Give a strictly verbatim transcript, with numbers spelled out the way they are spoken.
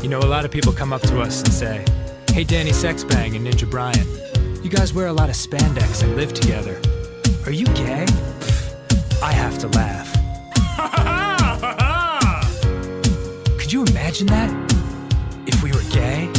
You know, a lot of people come up to us and say, "Hey, Danny Sexbang and Ninja Brian, you guys wear a lot of spandex and live together. Are you gay?" I have to laugh. Could you imagine that? If we were gay?